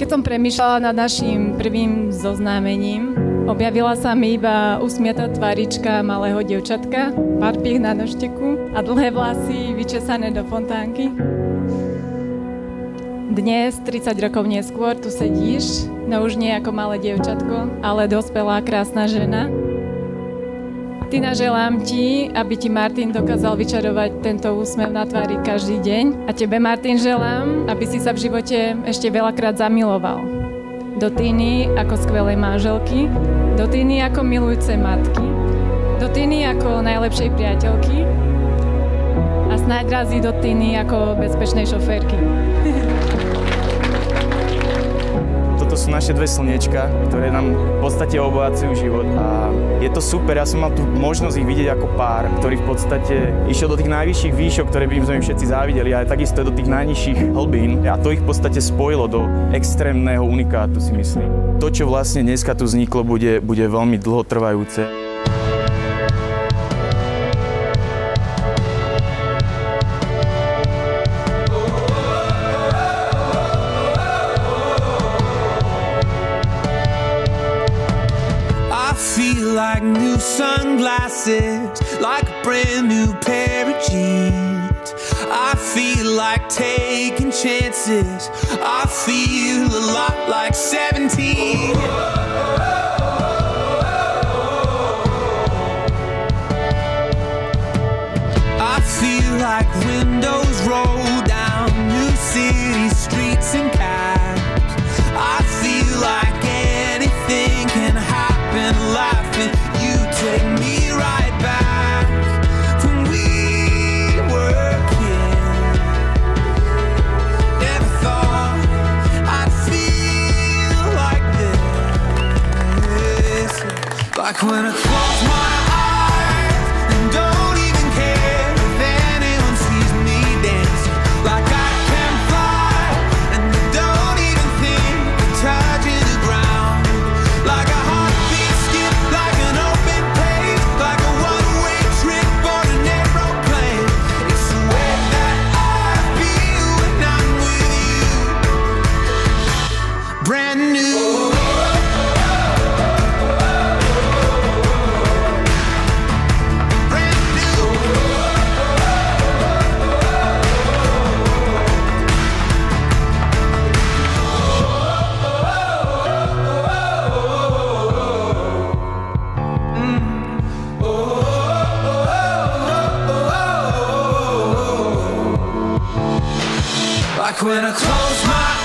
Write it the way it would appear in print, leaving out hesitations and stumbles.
Keď som premýšľala nad naším prvým zoznámením, objavila sa mi iba usmiatá tvárička malého dievčatka, pár piech na nožteku a dlhé vlasy vyčesané do fontánky. Dnes, 30 rokov neskôr, tu sedíš, no už nie ako malé dievčatko, ale dospelá krásna žena. Tina, želám ti, aby ti Martin dokázal vyčarovať tento úsmev na tvári každý deň. A tebe, Martin, želám, aby si sa v živote ešte veľakrát zamiloval. Do Tiny ako skvelej manželky, do Tiny ako milujúcej matky, do Tiny ako najlepšej priateľky a snáď razí do Tiny ako bezpečnej šoférky. To sú naše dve slniečka, ktoré nám v podstate obohacujú život a je to super. Ja som mal tu možnosť ich vidieť ako pár, ktorý v podstate išiel do tých najvyšších výšok, ktoré by sme všetci závideli, ale takisto do tých najnižších hlbín a to ich v podstate spojilo do extrémneho unikátu, si myslím. To, čo vlastne dneska tu vzniklo, bude veľmi dlhotrvajúce. Like new sunglasses, like a brand new pair of jeans. I feel like taking chances. I feel a lot like 17. I feel like windows roll down new city streets and cabs. I feel like anything can happen. Laughing, you take me right back when we were kids. Never thought I'd feel like this. Like when I close my eyes and don't even care if anyone sees me dancing. Like I can fly and don't even think of touching the ground. Like a heartbeat skip, like an open page, like a one-way trip on an aeroplane. It's the way that I feel when I'm with you. Brand new. Brand new. Like when I close my